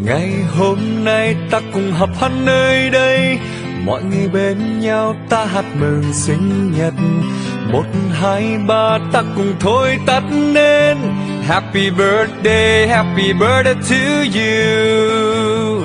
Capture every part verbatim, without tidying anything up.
Ngày hôm nay ta cùng họp hắn nơi đây, mọi người bên nhau ta hát mừng sinh nhật. Một hai ba ta cùng thôi tắt nên Happy birthday, happy birthday to you.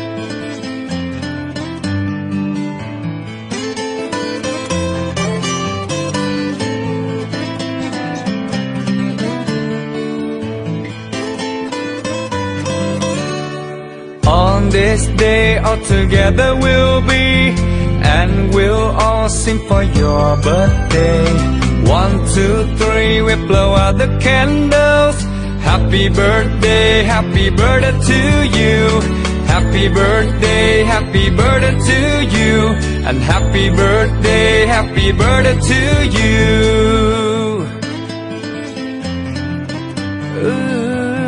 On this day all together we'll be, and we'll all sing for your birthday. One, two, three, we blow out the candles. Happy birthday, happy birthday to you. Happy birthday, happy birthday to you. And happy birthday, happy birthday to you. Ooh.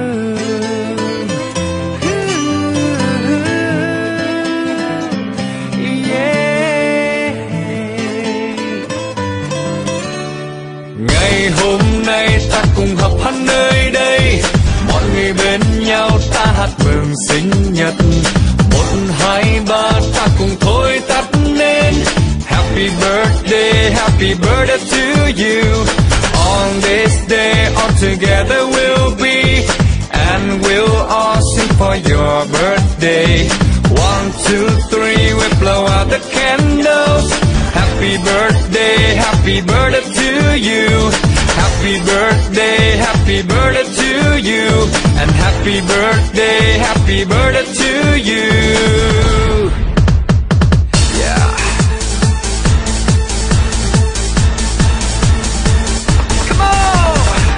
Ngày hôm nay ta cùng họp hắn nơi đây, mọi người bên nhau ta hát mừng sinh nhật. Một hai ba ta cùng thôi tắt nên Happy birthday, happy birthday to you. On this day all together we'll be, and we'll all sing for your birthday. One, two, three, we blow out the candles. Happy birthday, happy birthday to you. Happy birthday, happy birthday to you. And happy birthday, happy birthday to you. Yeah. Come on!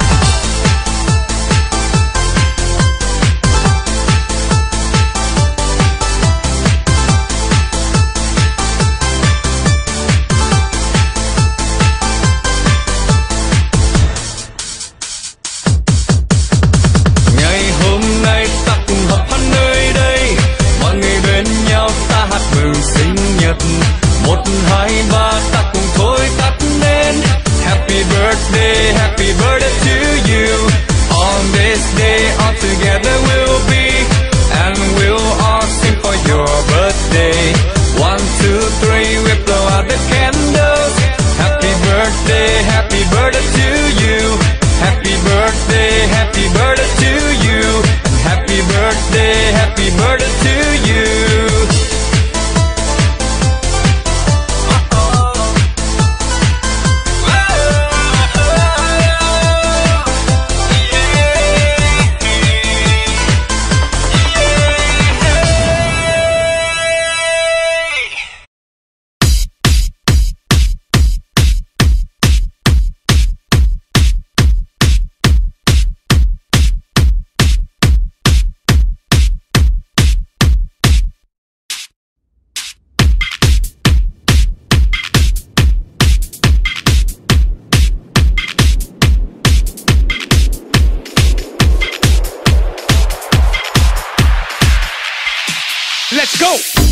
Một hai ba ta cùng thôi tắt nên Happy birthday, happy birthday to you. On this day all together we'll be, and we'll all sing for your birthday. One, two, three, we blow out the candles. Happy birthday, happy birthday to you. Happy birthday, happy birthday to you. And happy birthday, happy birthday to you. Let's go!